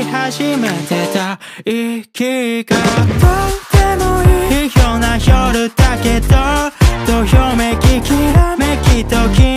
り始めてた息がどうでもいいような夜だけどどよめききらめきとき